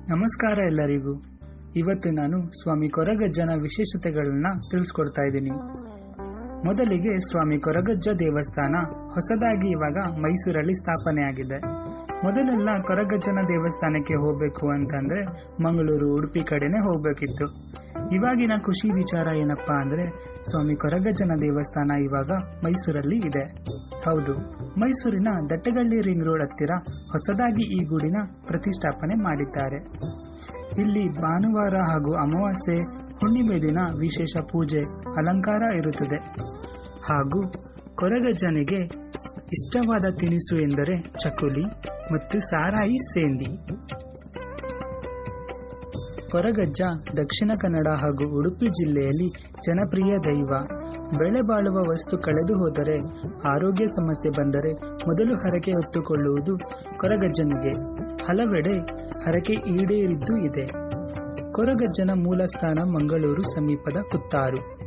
ನಮಸ್ಕಾರ ಎಲ್ಲರಿಗೂ. ಇವತ್ತು ನಾನು ಸ್ವಾಮಿ ಕೊರಗಜ್ಜನ ವಿಶೇಷತೆಗಳನ್ನ ತಿಳಿಸ್ಕೊಡ್ತಾ ಇದ್ದೀನಿ. ಮೊದಲಿಗೆ ಸ್ವಾಮಿ ಕೊರಗಜ್ಜ ದೇವಸ್ಥಾನ ಹೊಸದಾಗಿ ಇವಾಗ ಮೈಸೂರಲ್ಲಿ ಸ್ಥಾಪನೆ ಆಗಿದೆ. ಮೊದಲೆಲ್ಲ ಕೊರಗಜ್ಜನ ದೇವಸ್ಥಾನಕ್ಕೆ ಹೋಗ್ಬೇಕು ಅಂತಂದ್ರೆ ಮಂಗಳೂರು, ಉಡುಪಿ ಕಡೆನೆ ಹೋಗ್ಬೇಕಿತ್ತು. ಇವಾಗಿನ ಖುಷಿ ವಿಚಾರ ಏನಪ್ಪಾ ಅಂದ್ರೆ ಸ್ವಾಮಿ ಕೊರಗಜ್ಜನ ದೇವಸ್ಥಾನ ಇವಾಗ ಮೈಸೂರಲ್ಲಿ ಇದೆ. ಹೌದು, ಮೈಸೂರಿನ ದಟ್ಟಗಳ್ಳಿ ರಿಂಗ್ ರೋಡ್ ಹತ್ತಿರ ಹೊಸದಾಗಿ ಈ ಗುಡಿನ ಪ್ರತಿಷ್ಠಾಪನೆ ಮಾಡಿದ್ದಾರೆ. ಇಲ್ಲಿ ಭಾನುವಾರ ಹಾಗೂ ಅಮಾವಾಸ್ಯೆ, ಹುಣ್ಣಿಮೆ ದಿನ ವಿಶೇಷ ಪೂಜೆ, ಅಲಂಕಾರ ಇರುತ್ತದೆ. ಹಾಗೂ ಕೊರಗಜ್ಜನಿಗೆ ಇಷ್ಟವಾದ ತಿನಿಸು ಎಂದರೆ ಚಕುಲಿ ಮತ್ತು ಸಾರಾಯಿ ಸೇಂದಿ. ಕೊರಗಜ್ಜ ದಕ್ಷಿಣ ಕನ್ನಡ ಹಾಗೂ ಉಡುಪಿ ಜಿಲ್ಲೆಯಲ್ಲಿ ಜನಪ್ರಿಯ ದೈವ. ಬೆಳೆ ಬಾಳುವ ವಸ್ತು ಕಳೆದು ಹೋದರೆ, ಆರೋಗ್ಯ ಸಮಸ್ಯೆ ಬಂದರೆ ಮೊದಲು ಹರಕೆ ಹೊತ್ತುಕೊಳ್ಳುವುದು ಕೊರಗಜ್ಜನಿಗೆ. ಹಲವೆಡೆ ಹರಕೆ ಈಡೇರಿದ್ದು ಇದೆ. ಕೊರಗಜ್ಜನ ಮೂಲ ಸ್ಥಾನ ಮಂಗಳೂರು ಸಮೀಪದ ಕುತ್ತಾರು.